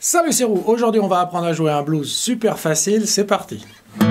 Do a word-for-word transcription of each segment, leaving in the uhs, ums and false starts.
Salut, c'est Roux. Aujourd'hui, on va apprendre à jouer un blues super facile. C'est parti.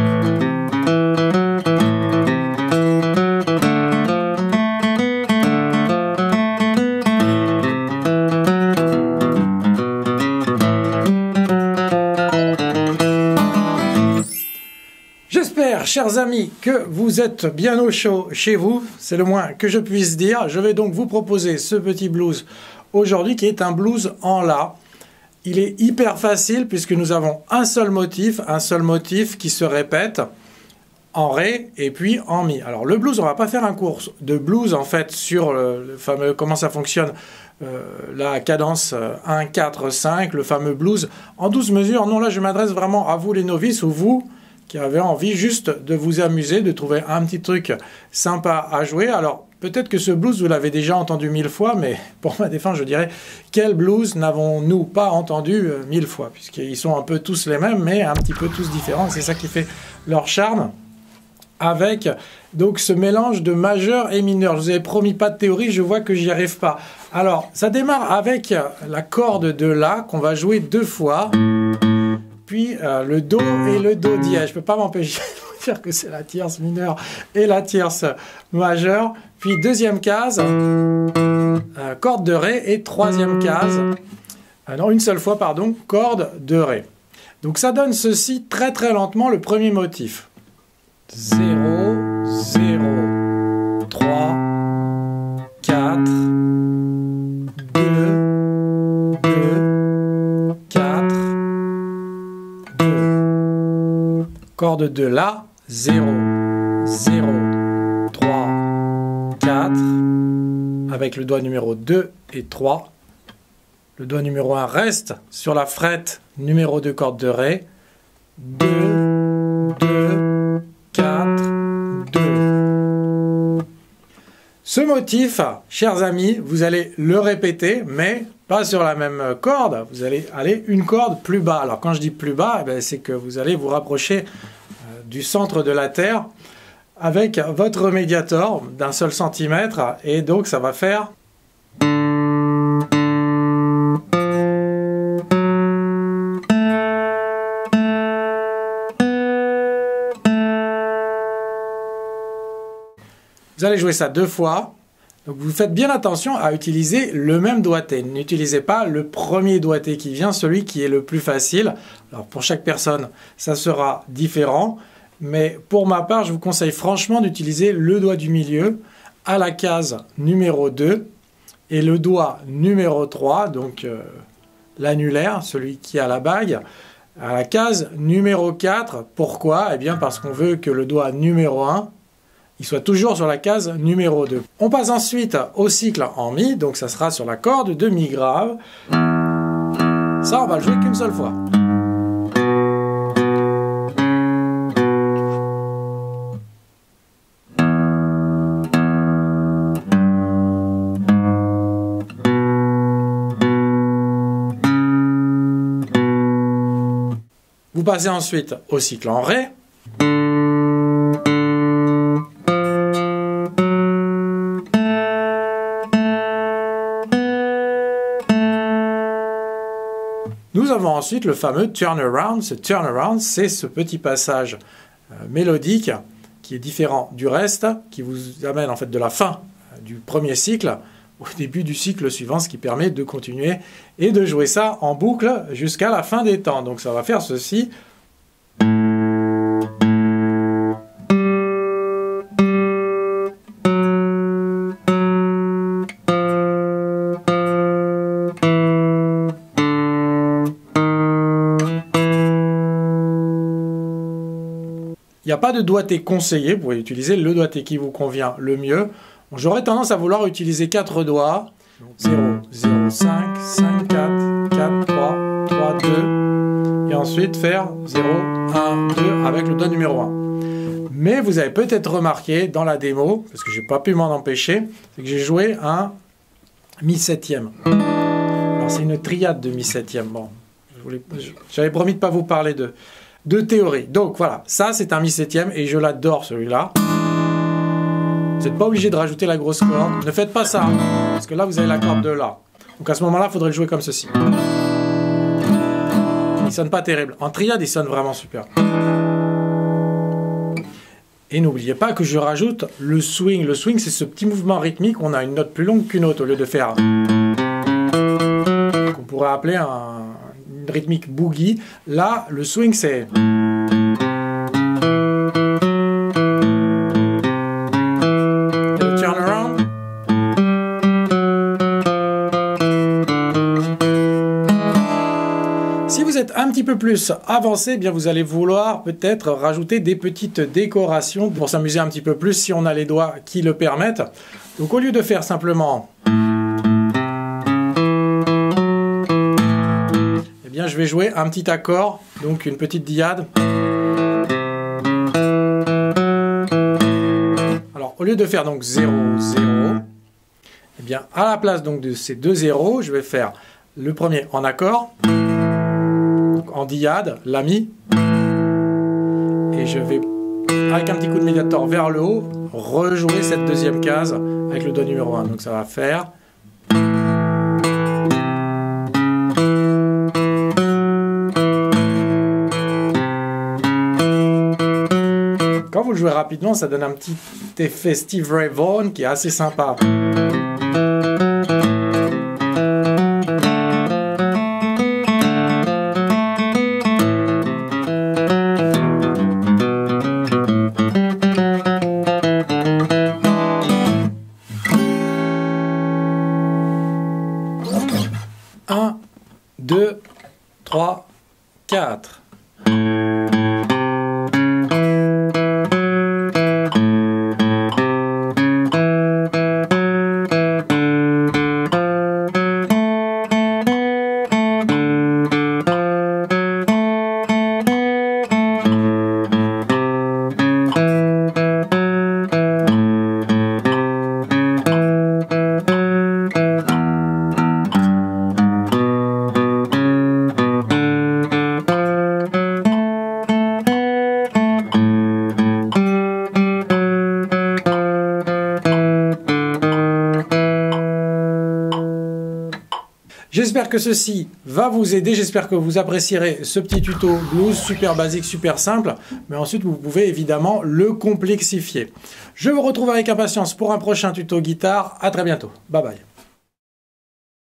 J'espère, chers amis, que vous êtes bien au chaud chez vous. C'est le moins que je puisse dire. Je vais donc vous proposer ce petit blues aujourd'hui qui est un blues en la. Il est hyper facile puisque nous avons un seul motif, un seul motif qui se répète en ré et puis en mi. Alors le blues, on va pas faire un cours de blues en fait sur le, le fameux comment ça fonctionne, euh, la cadence un, quatre, cinq, le fameux blues en douze mesures. Non, là je m'adresse vraiment à vous les novices ou vous qui avez envie juste de vous amuser, de trouver un petit truc sympa à jouer. Alors peut-être que ce blues, vous l'avez déjà entendu mille fois, mais pour ma défense, je dirais, quel blues n'avons-nous pas entendu euh, mille fois, puisqu'ils sont un peu tous les mêmes, mais un petit peu tous différents. C'est ça qui fait leur charme, avec donc ce mélange de majeur et mineur. Je vous avais promis pas de théorie, je vois que j'y arrive pas. Alors, ça démarre avec la corde de La, qu'on va jouer deux fois, puis euh, le Do et le Do dièse. Je peux pas m'empêcher de dire que c'est la tierce mineure et la tierce majeure. Puis deuxième case, euh, corde de Ré, et troisième case, euh, non, une seule fois, pardon, corde de Ré. Donc ça donne ceci très très lentement, le premier motif. zéro, zéro, trois, quatre, deux, deux, quatre, deux. Corde de La, zéro, zéro, trois, quatre, avec le doigt numéro deux et trois. Le doigt numéro un reste sur la frette numéro deux, corde de Ré. deux, deux, quatre, deux. Ce motif, chers amis, vous allez le répéter, mais pas sur la même corde. Vous allez aller une corde plus bas. Alors quand je dis plus bas, eh bien, c'est que vous allez vous rapprocher euh, du centre de la Terre avec votre médiator d'un seul centimètre, et donc ça va faire vous allez jouer ça deux fois. Donc vous faites bien attention à utiliser le même doigté. N'utilisez pas le premier doigté qui vient, celui qui est le plus facile. Alors pour chaque personne, ça sera différent. Mais pour ma part, je vous conseille franchement d'utiliser le doigt du milieu à la case numéro deux et le doigt numéro trois, donc euh, l'annulaire, celui qui a la bague, à la case numéro quatre. Pourquoi? Eh bien parce qu'on veut que le doigt numéro un il soit toujours sur la case numéro deux. On passe ensuite au cycle en Mi, donc ça sera sur la corde de Mi grave. Ça, on va le jouer qu'une seule fois. Vous passez ensuite au cycle en Ré. Nous avons ensuite le fameux turnaround. Ce turnaround, c'est ce petit passage euh, mélodique qui est différent du reste, qui vous amène en fait de la fin euh, du premier cycle au début du cycle suivant, ce qui permet de continuer et de jouer ça en boucle jusqu'à la fin des temps. Donc ça va faire ceci. Il n'y a pas de doigté conseillé, vous pouvez utiliser le doigté qui vous convient le mieux. J'aurais tendance à vouloir utiliser quatre doigts. zéro, zéro, cinq, cinq, quatre, quatre, trois, trois, deux. Et ensuite faire zéro, un, deux avec le doigt numéro un. Mais vous avez peut-être remarqué dans la démo, parce que je n'ai pas pu m'en empêcher, c'est que j'ai joué un mi septième. Alors c'est une triade de mi septième. Bon, j'avais promis de ne pas vous parler de... de théorie. Donc voilà, ça c'est un mi septième et je l'adore celui-là. Vous n'êtes pas obligé de rajouter la grosse corde. Ne faites pas ça, parce que là vous avez la corde de La. Donc à ce moment-là, il faudrait le jouer comme ceci. il sonne pas terrible. En triade, il sonne vraiment super. Et n'oubliez pas que je rajoute le swing. Le swing, c'est ce petit mouvement rythmique. On a une note plus longue qu'une autre au lieu de faire qu'on pourrait appeler un, une rythmique boogie. Là, le swing, c'est le turnaround. Si vous êtes un petit peu plus avancé, eh bien vous allez vouloir peut-être rajouter des petites décorations pour s'amuser un petit peu plus si on a les doigts qui le permettent. Donc au lieu de faire simplement, eh bien je vais jouer un petit accord, donc une petite diade. Alors au lieu de faire donc zéro, zéro, eh bien à la place donc de ces deux zéros, je vais faire le premier en accord, en diade, la mi, et je vais, avec un petit coup de médiator vers le haut, rejouer cette deuxième case avec le doigt numéro un. Donc ça va faire... Quand vous le jouez rapidement, ça donne un petit effet Steve Ray Vaughan qui est assez sympa. un, deux, trois, quatre. J'espère que ceci va vous aider, j'espère que vous apprécierez ce petit tuto blues super basique, super simple, mais ensuite vous pouvez évidemment le complexifier. Je vous retrouve avec impatience pour un prochain tuto guitare, à très bientôt, bye bye.